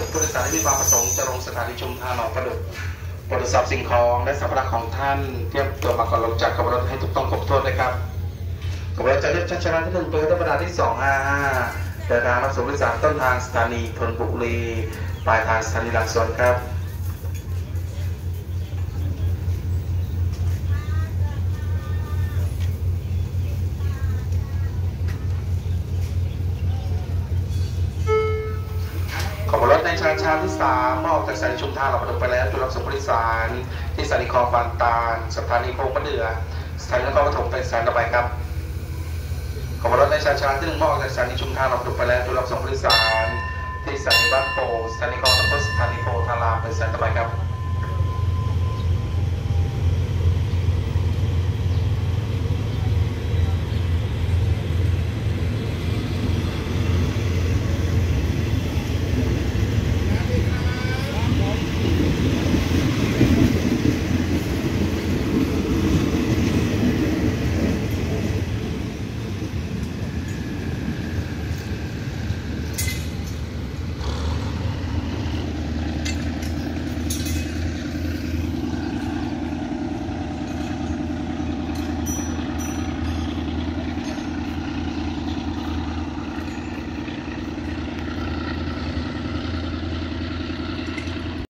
ผู้โดยสารที่มีความประสงค์จะลงสถานีชุมทางหนองประดุกตรวจสอบสิ่งของและสัมภาระของท่านเตรียมตัวมาก่อนลงจากขบวนรถให้ถูกต้องครบถ้วนนะครับขบวนรถจะเรียบชันชนะที่1ตัวธรรมดาที่255เดินทางรับส่งผู้โดยสารต้นทางสถานีธนบุรีปลายทางสถานีหลังสวนครับขบวนรถในชาที่3ออกจากสถานีชุมทางหนองประดุกไปแล้วจุดรับส่งผู้โดยสารที่สถานีคลองบางตาลสถานีโคกมะเดื่อสถานีนครปฐมเป็นสถานีต่อไปครับขบวนรถในชาที่1ออกจากสถานีชุมทางหนองประดุกไปแล้วจุดรับส่งผู้โดยสารที่สถานีบ้านโป่งสถานีคลองตะพดสถานีโพ